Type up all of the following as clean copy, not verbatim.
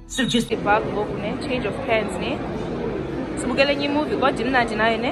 So just back ngoku ne change of plans ne. Sibukele enye movie kodwa imnandi nayo ne.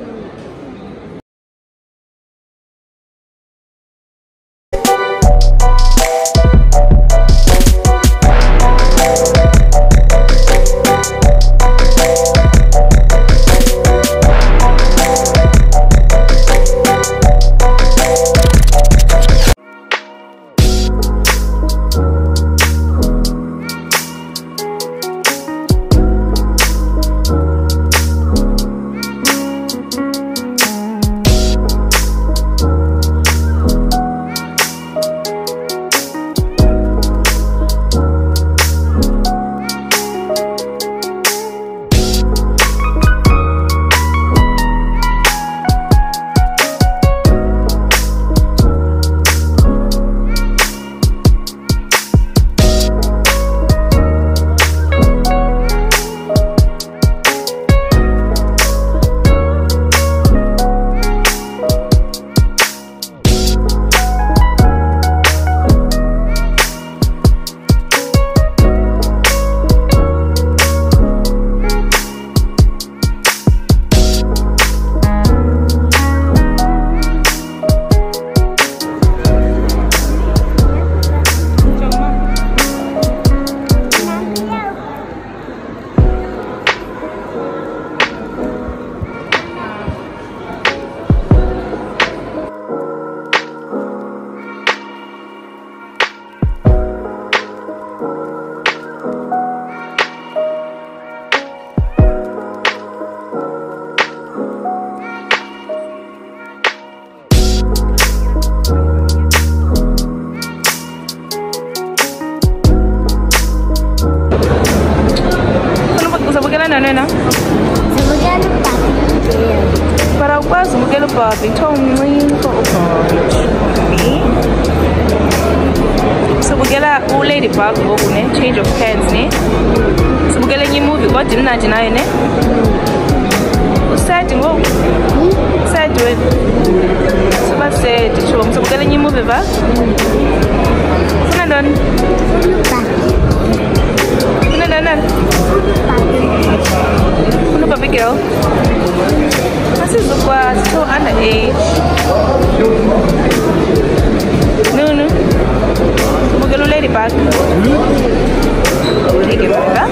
Para ukwazi ukubukela uBarbie ngithomncinci uBarbie. Sibukela uLadybug ngoku ne change of plans ne. Sibukela enye movie kodwa imnandi nayo ne. Usadi ngoku. Usadi wena. Sebasedi sho sibukela enye movie va. Funa ntoni? Funa ntoni? Funa Barbie girl. Asizokwazi so underage. No. Sibukela uLadybug. Ladybug.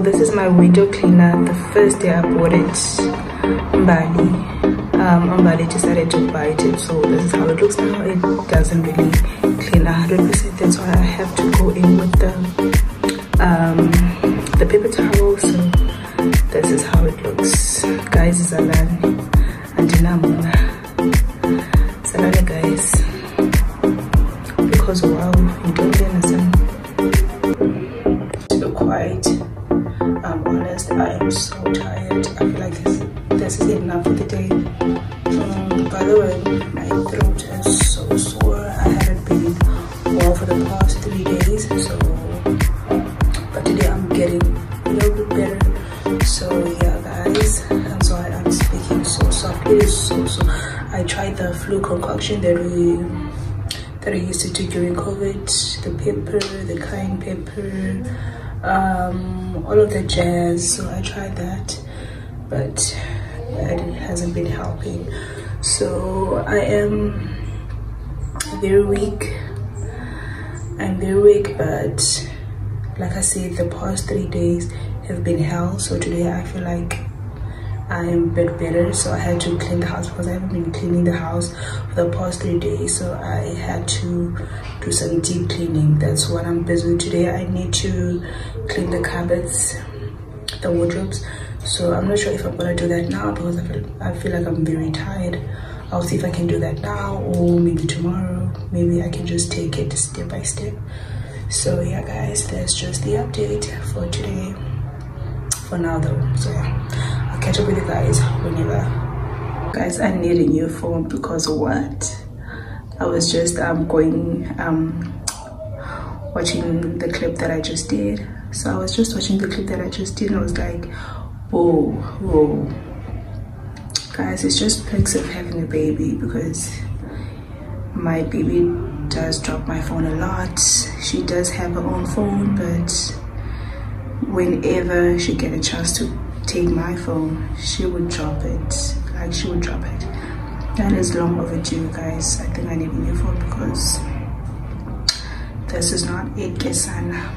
this is my window cleaner. The first day I bought it, Mbali decided to bite it, so this is how it looks now. It doesn't really clean 100%. That's why I have to go in with the paper towel. So this is how it looks, guys. Zalani and Dinamuna. Zalani, guys, because wow, you don't understand. To be quite honest, I am so tired. I feel like this is enough for the day. By the way, my throat is so sore. I haven't been well for the past 3 days, so but today I'm getting a little bit better. So yeah, guys, that's why I'm speaking so softly. So I tried the flu concoction that I used to do during COVID, the pepper, the cayenne pepper, all of the jazz. So I tried that, but it hasn't been helping. So I am very weak. I'm very weak, but like I said, the past 3 days have been hell. So today I feel like I am a bit better. So I had to clean the house because I haven't been cleaning the house for the past 3 days. So I had to do some deep cleaning. That's what I'm busy with today. I need to clean the cupboards, the wardrobes. So I'm not sure if I'm gonna do that now because I feel like I'm very tired. I'll see if I can do that now or maybe tomorrow. Maybe I can just take it step by step. So yeah, guys, that's just the update for today. For now though, so yeah, I'll catch up with you guys whenever. Guys, I need a new phone because what? I was just watching the clip that I just did. So I was just watching the clip that I just did and I was like, whoa. Guys, it's just perks of having a baby because my baby does drop my phone a lot. She does have her own phone, but whenever she get a chance to take my phone, she would drop it. Like, she would drop it. That is long overdue, guys. I think I need a new phone because this is not it, Kesana.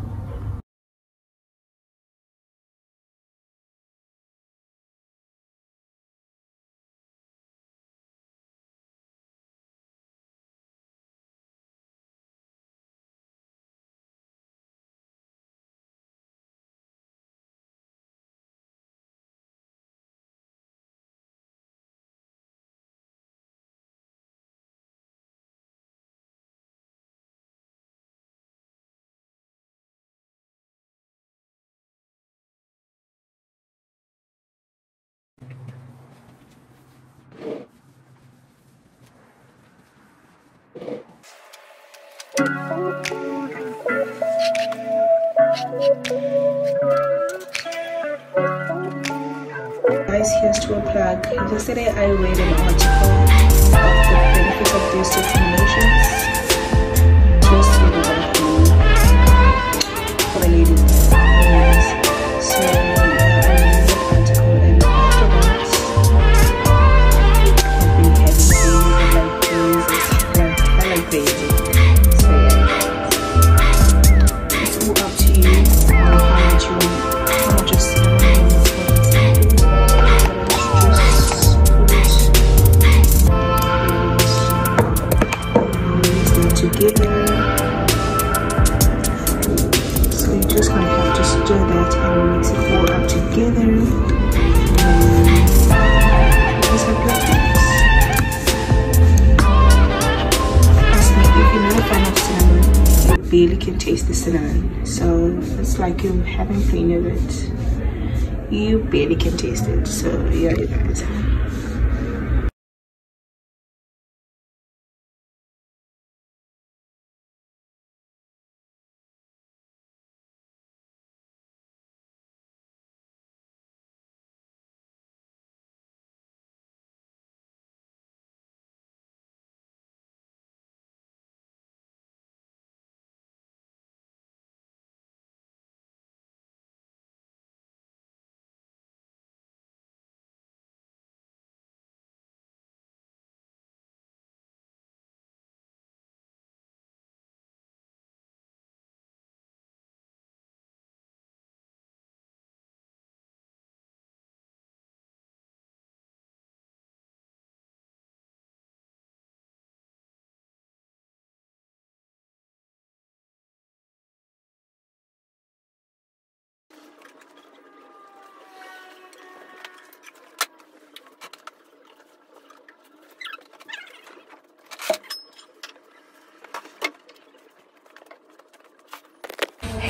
Guys, here's to a plug. Yesterday I read an article of the benefits of these two formulations. Just for the ladies. So I read the article and afterwards I've been having babies and like crazy. So yeah, it's all up to you on how much of cinnamon you together. So you're just gonna have to stir that and mix it all up together. Just have your hands. Trust me, if you're not a fan of cinnamon, you barely can taste the cinnamon. So it's like you haven't cleaned it. You barely can taste it. So yeah, you guys.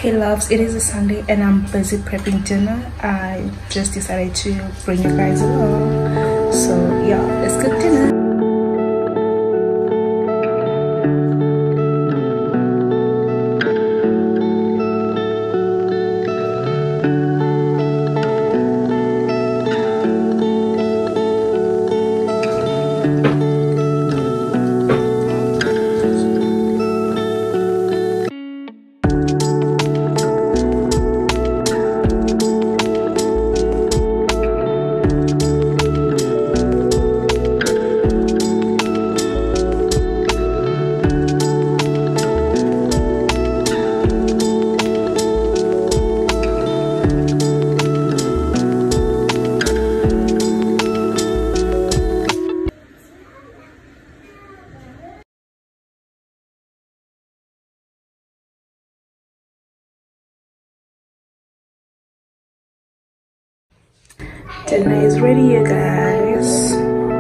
Hey loves, it is a Sunday and I'm busy prepping dinner. I just decided to bring you guys along. So yeah, let's cook dinner. Dinner is ready, you guys.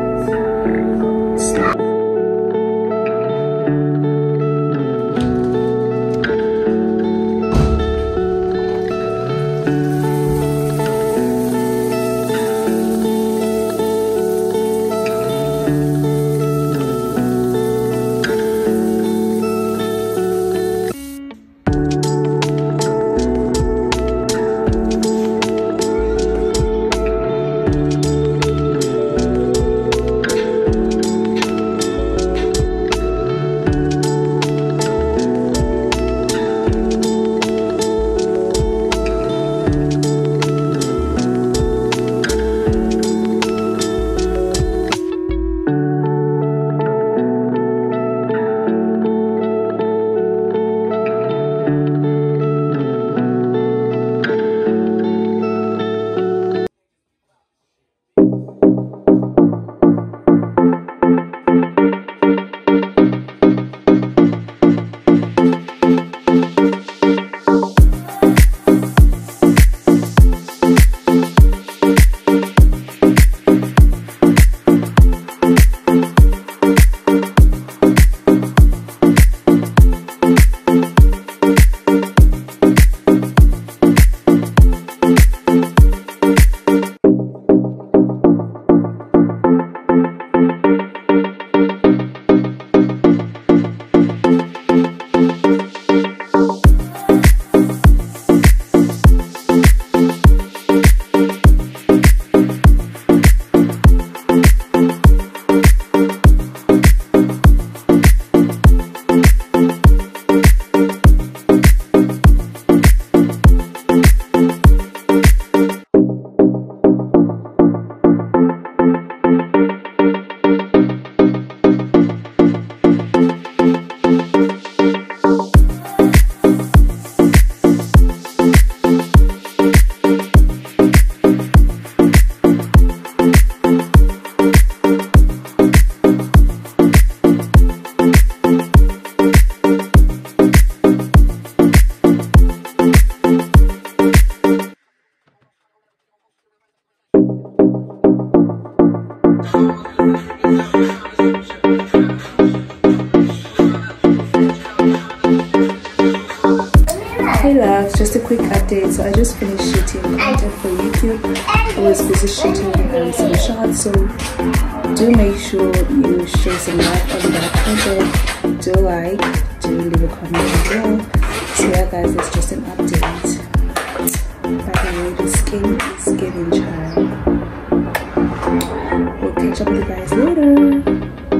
Hey loves, just a quick update. So I just finished shooting content for YouTube. I was busy shooting some shots, so do make sure you show some love on that content. Do like, do leave a comment as well. So yeah guys, it's just an update. By the way, the skin is getting charred. We'll catch up with you guys later.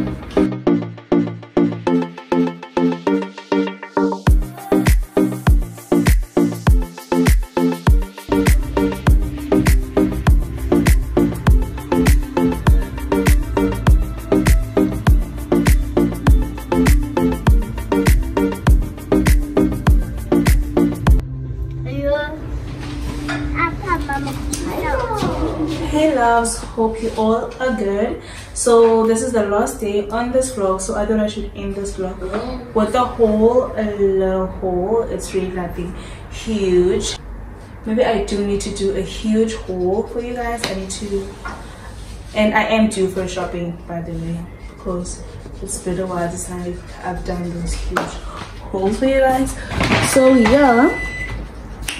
Hey loves, hope you all are good. So this is the last day on this vlog, so I thought I should end this vlog with a haul, a little haul. It's really nothing huge. Maybe I do need to do a huge haul for you guys. I need to, and I am due for shopping by the way, because it's been a while since I've done those huge hauls for you guys. So yeah,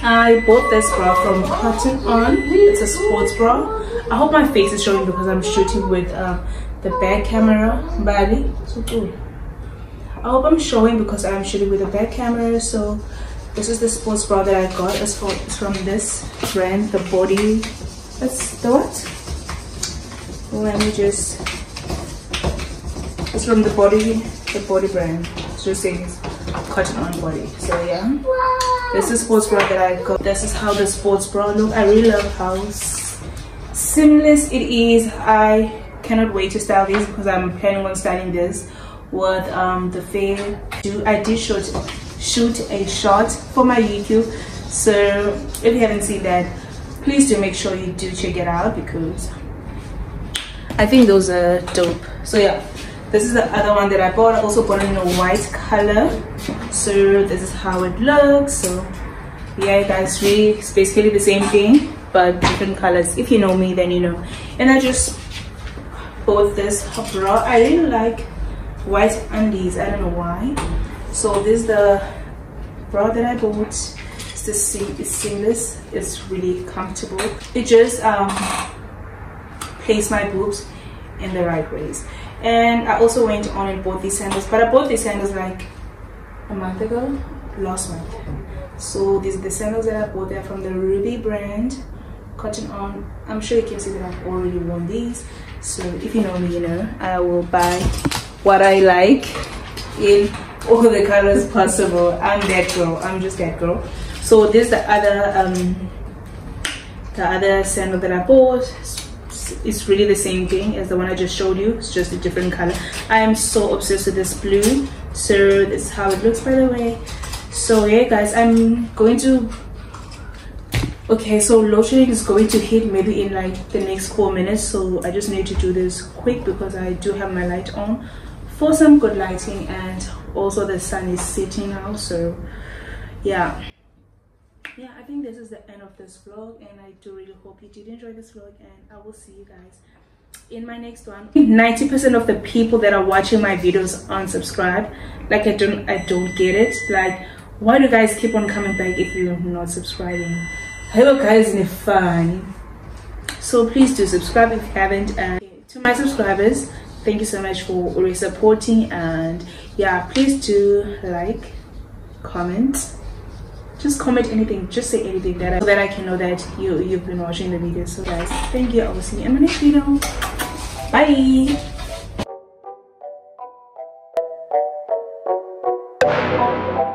I bought this bra from Cotton On. It's a sports bra. I hope my face is showing because I'm shooting with the back camera. Bali. So cool. I hope I'm showing because I'm shooting with a back camera. So this is the sports bra that I got. It's from this brand, the Body. That's the what? Let me just. It's from the Body brand. It's just saying Cotton On Body. So yeah. This is sports bra that I got. This is how the sports bra look. I really love how seamless it is. I cannot wait to style these because I'm planning on styling this with the fair. I did shoot a shot for my YouTube. So if you haven't seen that, please do make sure you do check it out because I think those are dope. So yeah. This is the other one that I bought. I also bought it in a white color. So this is how it looks. So yeah guys, really it's basically the same thing but different colors. If you know me, then you know. And I just bought this bra. I really like white undies. I don't know why. So this is the bra that I bought. It's seamless. It's really comfortable. It just placed my boobs in the right ways. And I also went on and bought these sandals, but I bought these sandals like a month ago, last month. So these are the sandals that I bought. They're from the Ruby brand, Cotton On. I'm sure you can see that I've already worn these. So if you know me, you know I will buy what I like in all the colors possible. I'm that girl. I'm just that girl. So this is the other sandal that I bought. It's really the same thing as the one I just showed you. It's just a different color. I am so obsessed with this blue. So this is how it looks, by the way. So yeah guys, I'm going to so load shedding is going to hit maybe in like the next 4 minutes. So I just need to do this quick because I do have my light on for some good lighting, and also the sun is setting now. So yeah, I think this is the end of this vlog, and I do really hope you did enjoy this vlog, and I will see you guys in my next one. 90% of the people that are watching my videos unsubscribe. Like I don't get it. Like, why do you guys keep on coming back if you're not subscribing? Hello guys, in fun. So please do subscribe if you haven't. And to my subscribers, thank you so much for always supporting, and yeah, please do like, comment. Just comment anything, just say anything so that I can know that you've been watching the video. So guys, thank you. I will see you in my next video. Bye.